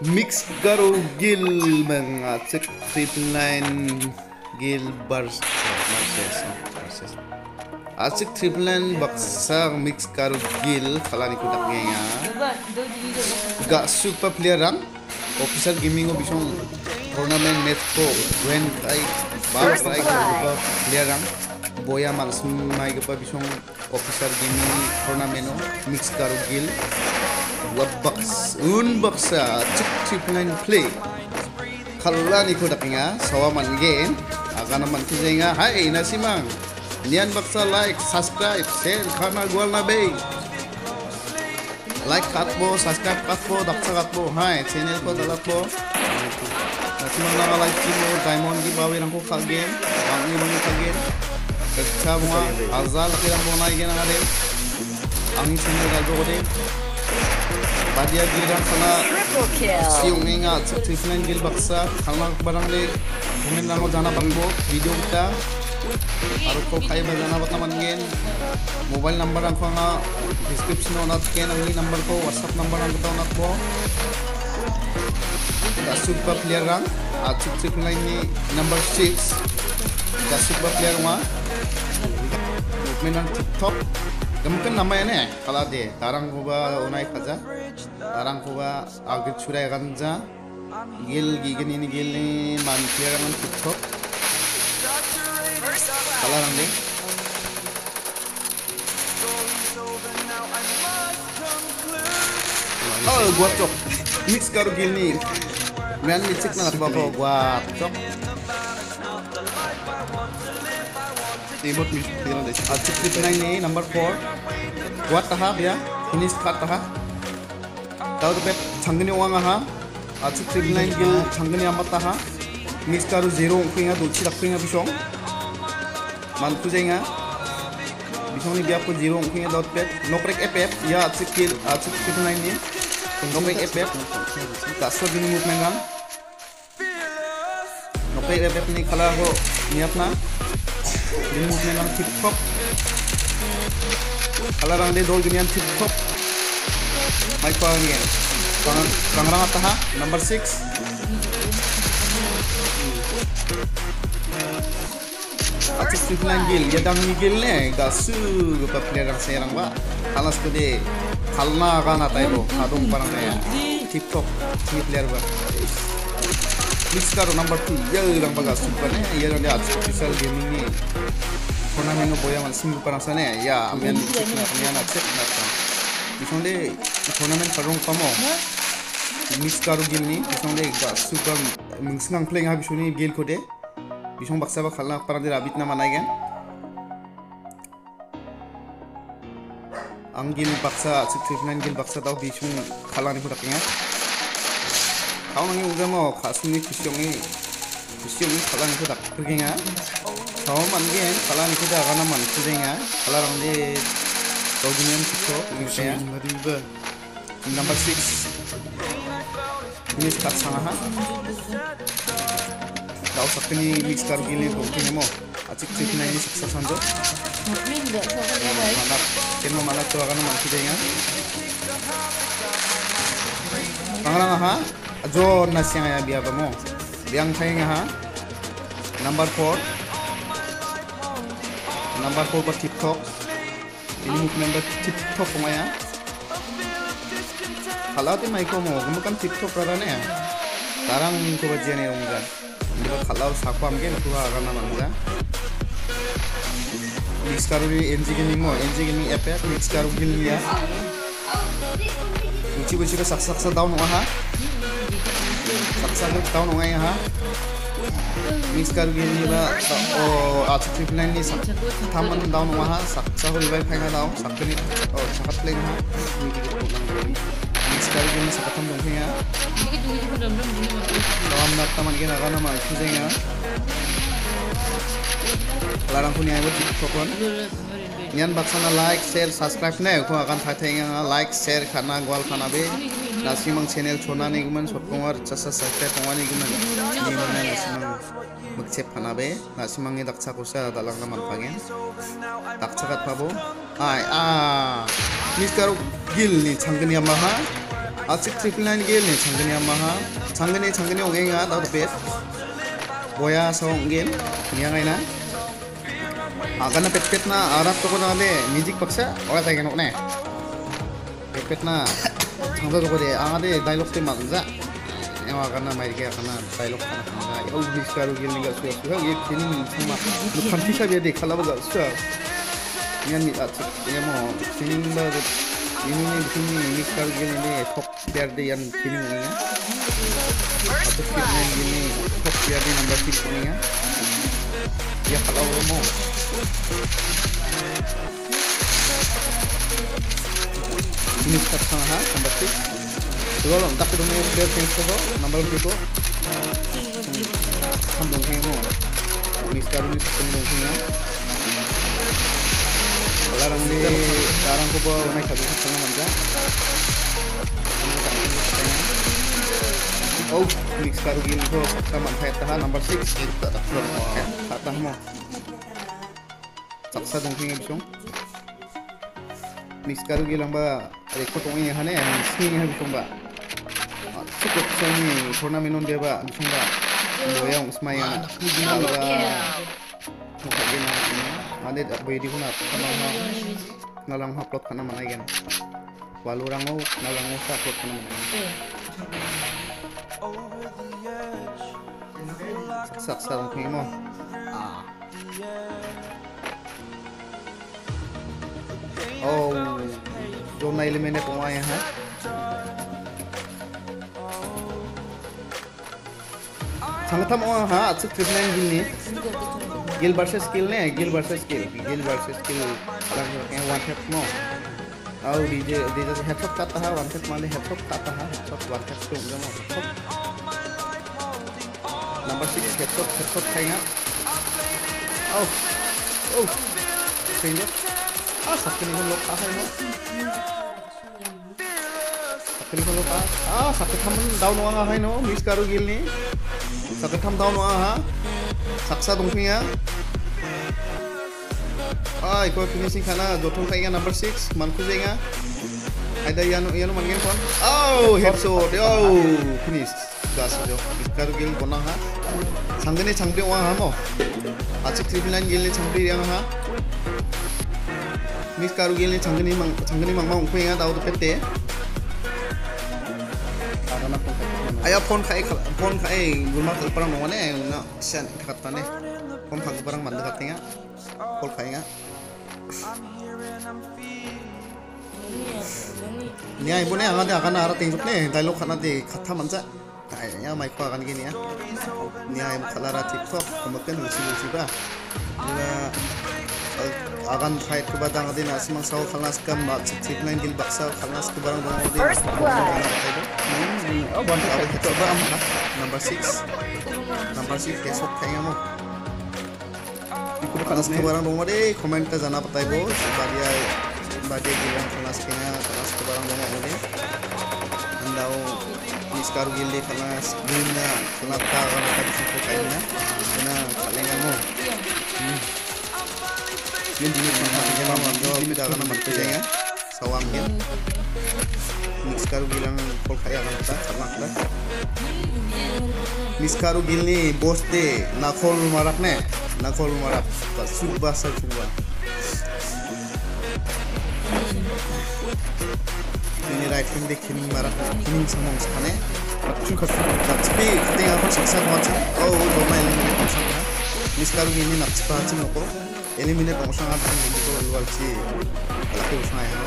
mixgaro gil mga A.chik999 gil bars A.chik999 baksa mixgaro gil kalani ko daknya ga super player ram official gaming o bisong tournament match ko when I bar try ko player ram boya mal mai ko bisong official gaming tournament o mixgaro gil wabaks baksa A.chik999 play kalani ko daknya sawaman game akan naman kuzenga hai nasimang nian baksa like subscribe share karena gua nabe like katbo subscribe katbo daksa katbo hai channel ko dalatbo nasimang na like kimo diamond giveaway rangko kage bangi kage kerja mua azal kirang mo nai gena ade ang channel dalbo ko de badia gilgan sana siung nga A.chik999 gil baksa kalnagiparangde comment lango jana bangbo video kita aru ko kai bajana batnaman gen mobile number ang nga description onat ken ang number ko whatsapp number ang to onat bo da super player rang A.chik999 ni number 6 da super player ma movement ang tiktok mungkin namanya kalau deh tarang kuba unai kaza tarang kuba agak curai kanza gil gini gil ni manusia kan tiktok kalau nanti oh gua cok mixgaro gil ni men licik nggak bawa gua cok timut A.chik999 ni number 4 buat tahap ya finish cut tahap tahu tuh changgini uang aha A.chik999 gil changgini amat tahap mixgaro 0 kuinga dulci dak kuinga bisong mantu jenga bisong ni biar ko 0 kuinga dot pet no break ff ya A.chik999 ni no break ff kaso gini movement kan no break ff ni kalau ko niat na ini movement lang tiktok kalarang de dol ganyan tiktok may pangyan pangrang ataha number 6 A.chik999 gil yadang gil ne gasu pa player ang serang ba alas ko de kalna kana tayo kadong parang kaya tiktok ni player ba mixgaro number 2 yang baga super ne yang dia official gaming ni tournament no boya man single parang sana ya amian check na amian check na ta isonde tournament parong kamo mixgaro game ni isonde ga super mixngang playing ha bisuni gel ko de bisong baksa ba khalna parang de rabit na managen ang gil baksa A.chik999 gil baksa daw bisong khalani ko daknya kau nangi udah mau kasih kusyongi kalan itu tak pergi nga kau manggen kalan itu dah karena man kudenga kalarang de doginian itu ya number 6 ini sekat sangat kau sakini mixgaro gini buktinya mau A.chik999 ini sukses sanjo mana tuh karena man kudenga pangalang ha jo nasyang ya biya mo biang sayang ha number 4 per tiktok ini movement tiktok mo ya kalau ti mai ko mo kan tiktok rada ne tarang ko bajian ni ongga diba kalau sakwa amge ko aga na manga mixgaro ni enjigini app ya mixgaro gil ya uci ka saksa down wa ha saksa down ngai ha mixgaro gini ba A.chik999 ni taman down wa ha saksa hol bai phaina daw sakni sakat play ha mixgaro gini sakatam dong ya dalam nak taman gina kana ma kuzenga larang punya buat tiktok nyan baksana like share subscribe ne ko akan thatenga like share khana gwal khana be nasimang channel chona ni guman sotkongar chasa subscribe pawani guman ni mana nasimang mukchep khana be nasimang ni dakcha kosa dalang na manpagen dakcha kat pabo ai mixgaro gil ni changgni amaha A.chik999 gil nih changgani amaha changgani ongenga tau tepet boya song gil niangai na agana pet na arab toko na de music paksa ora tai genok ne pet na changda toko de angade dialogue te magza ewa agana mai ge agana dialogue kana kanga au mixgaro gil ni ga su ye kini sama kanti sa de khala ba su nian ni at ye mo kini ba ini mixgaro gil ni top player de yan kini ni ya atau kitnen gini top player de number 6 ni ya ya kalau mo ini sekarang ha number 6 dua long tapi dulu player change ko number 2 ko sambung ke mo mixgaro ni sambung ke ya larang ko ba naik satu sama manja oh mixgaro gil ko sama tahan number 6 tatah mo saksa dongking bisong mixgaro gil ba rekod ong ya hane sini ha bisong ba cukup sini turnamen on dia ba bisong ba boyong smaya muka gina ade boy di kuna nalang upload kana mana gen walu rango nalang sa upload kana mana saksa dongking mo oh zona eliminate ko ya ha sangatam oh ha A.chik999 gil versus skill alang yang one tap mo oh DJ headshot kata ha one tap male headshot kata ha headshot one tap to mo number 6 headshot kaya oh finger sakit ni lo ka hai no sakit tham down wa hai no mixgaro gil ni sakit tham down wa ha saksa dongpinga iko finishing kana jothong kaya number 6 manku jenga ada yano mangen kon oh headshot finish gas jo mixgaro gil kona ha sanggane changpe wa ha mo A.chik999 gil ni changpe yang ha mixgaro gil ni changgani mang ongpinga tau pete aya phone khai gulma parang nongane na sian khatane phone khang parang mand khatinga call khainga niai bone anga de akana ara tingjuk ne dialogue khana de khatha manja ya mai kwa kan gini ya niai mukhalara tiktok kemakan usi ba agan fight ke badang adin asimang saw khalas kam A.chik999 gil baksa khalas ke barang dong adin First blood. oh bon coba number 6 besok kayaknya mo ikut khalas ke barang dong adin comment ta jana patai bo badia gilang khalas ke barang dong adin andau mixgaro gil de khalas gilna khalata kan bisa kayaknya na kalengan mo ini sama mando kita akan mencoba sawang ya mixgaro gilang kol kaya kan kita sama kita mixgaro gil ni bos de nakol marak subah ini right hand de kini marak kini samong sakane tapi ketika aku saksa macam domain ini sama mixgaro gil ni nak cepat cino eliminate option at dito walchi laki usna ya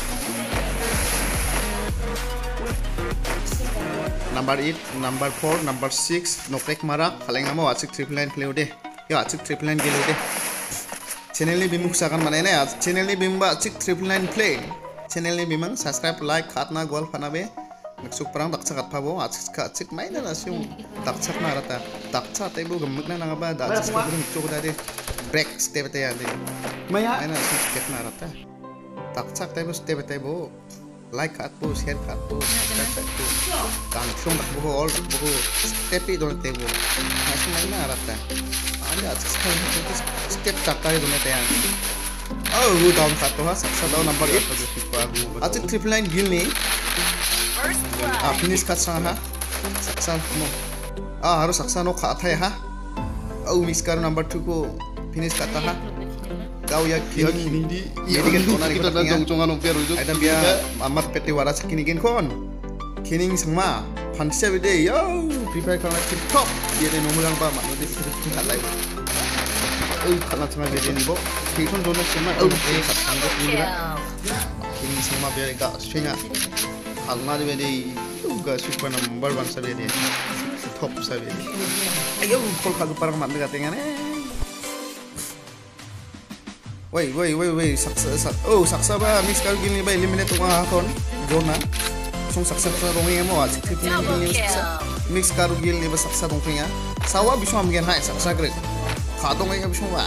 number 8 number 4 number 6 nokrek marak khalenga mo A.chik999 play ode ya A.chik999 gel ode channel ni bimuk sakan manai na channel ni bimba A.chik999 play channel ni bimang subscribe like khatna gol phanabe maksuk perang dakcha katpabo A.chik999 asyung dakcha na rata dakcha tebo gemuk na ngaba da A.chik999 chok dade break step te ande maya ana step na rata tak step te bo like at po share kat po subscribe to kang shong dak bo all bo step i don te bo asu na rata ande step tak ta don te ande down kat to ha saksa down number 8 A.chik999 gil ni finish cut sang ha. Saksa mo. Harus saksa no kha thai ha. Mixgaro number 2 ko finish cut ha. Kau ya kini di medical kona kita dah jongjongan umpir itu. Ada dia amat peti waras kini gen kon. Kini sama pansia bede yo prepare kona tip top. Dia ada nomor yang apa mak nanti kita live. Karena cuma beda nih bo. Kikon donat cuma sanggup dulu lah. Kini sama biar enggak swing ah. Alna di beda juga super number 1 sa beda. Top sa beda. Ayo kalnagiparangde katanya nih. Wait, saksa ba mixgaro gini ba eliminate ko nga kon zona. Sung saksa rongeng mo saksa mixgaro gini ba saksa rongeng ya. Sawa bisu amgen hai saksa grek. Kadong nga bisu ba.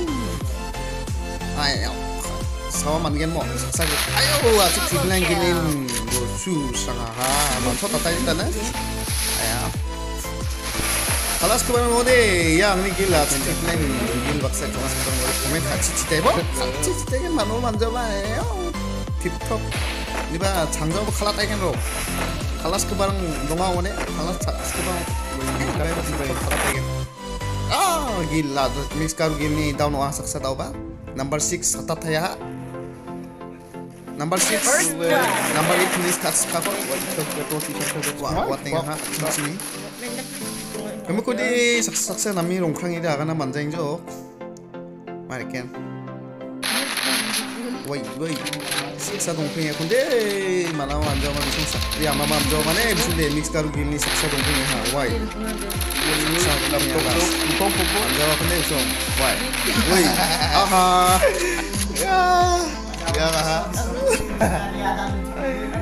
Ayo. Sawa mangen mo saksa grek. Ayo tiklan gini go su sanga ha. Manto tatay tana. Ayo. Kalas ko ba mo de yang ni gila tiklan gil baksa kalas ko mo comment 같이 bo. 같이 kan mano manja ba. Tip top. Di ba 장자 bo khala taken ro. Kalas ko barang donga one kalas ko ba. Khala taken. Gila mixgaro gini down wa saksa daw ba. Number 6 satat ya. Number 6 number 8 finish cut ka ko. What thing ha. Sini. Kamu ko di saksa nami rongkrang ida kana manjaing jo. Mariken. Wait. Saksa dongkrang ya konde mana manja ma bisu sak. Ya mama manja mane bisu de mixgaro gini saksa dongkrang ha. Why? Saksa dongkrang manja konde bisu. Why? Aha. Ya ha.